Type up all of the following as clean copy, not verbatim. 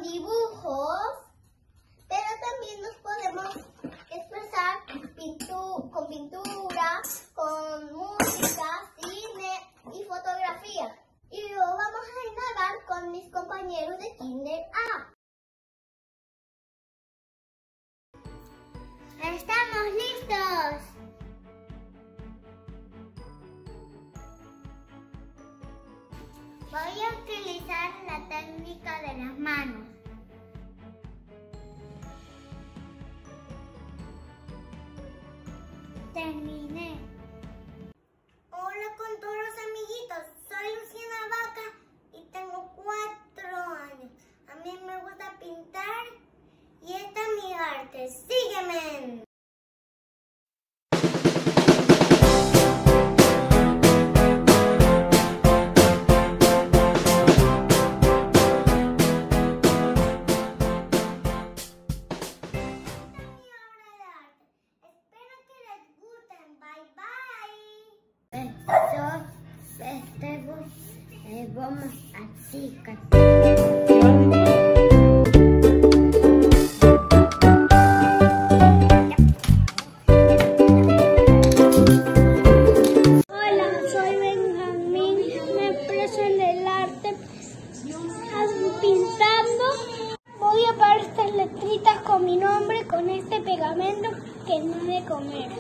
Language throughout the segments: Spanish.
dibujos, pero también nos podemos expresar con pintura, con música, cine y fotografía. Y lo vamos a indagar con mis compañeros de Kinder A. ¡Estamos listos! Voy a utilizar la técnica de las manos. Terminé. Hola con todos los amiguitos, soy Luciana Vaca y tengo 4 años. A mí me gusta pintar y esta es mi arte. ¡Sígueme! Vamos a chicas. Hola, soy Benjamín, me expreso en el arte pintando. Voy a parar estas letritas con mi nombre con este pegamento que no he de comer.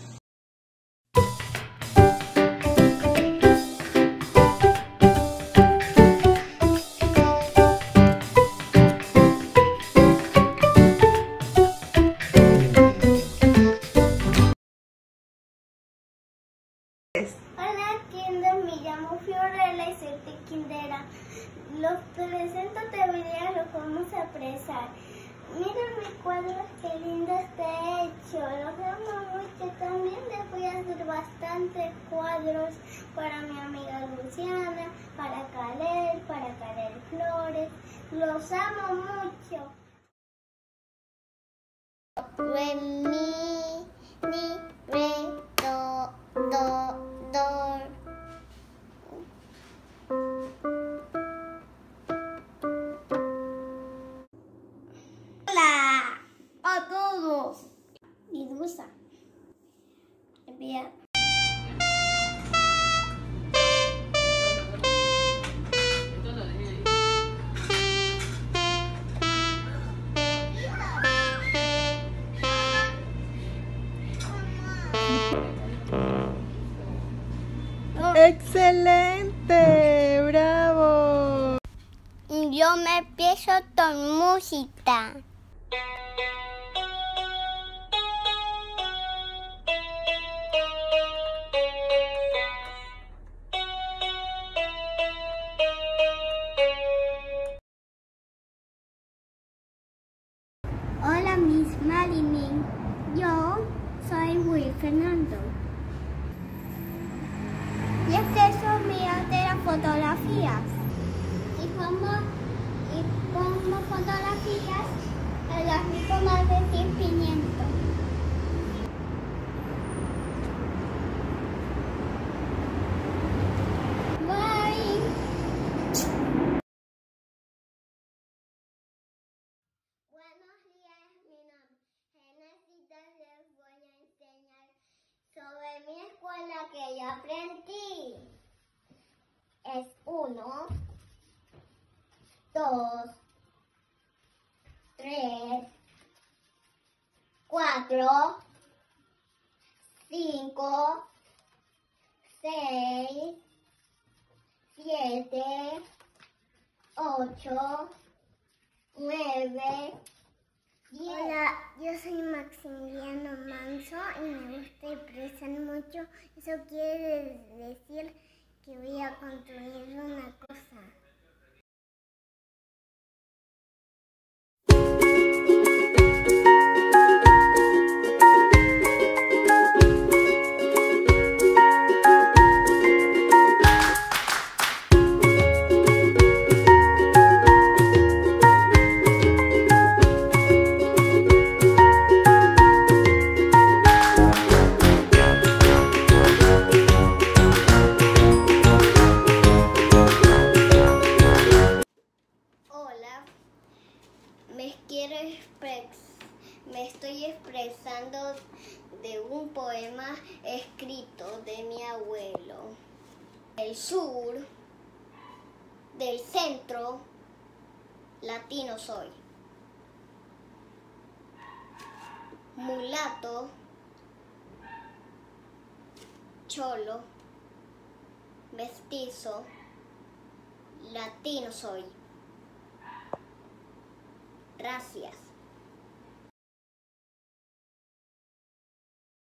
Hola Kinder, me llamo Fiorella y soy de Kinder A. Los presento este video, los vamos a expresar. Miren mis cuadros, qué lindo está hecho. Los amo mucho. También les voy a hacer bastantes cuadros para mi amiga Luciana, para Calel Flores. Los amo mucho. Re, mi, re, do. Hola a todos. Medusa. Bien. ¡Excelente! ¡Bravo! Yo me empiezo con música. Hola Miss Marilyn, yo soy Will Fernando. Y este es mi arte de las fotografías. Y pongo fotografías en las más de 100 pimientos. Bye. Buenos días, mi nombre es Genesita. Les voy a enseñar sobre mi escuela que yo aprendí. Es 1, 2, 3, 4, 5, 6, 7, 8, 9, 10. Hola, yo soy Maximiliano Manso y me gusta expresar mucho. Eso quiere decir que voy a construir una cosa. hablando de un poema escrito de mi abuelo. Del sur, del centro, latino soy. Mulato, cholo, mestizo, latino soy. Gracias.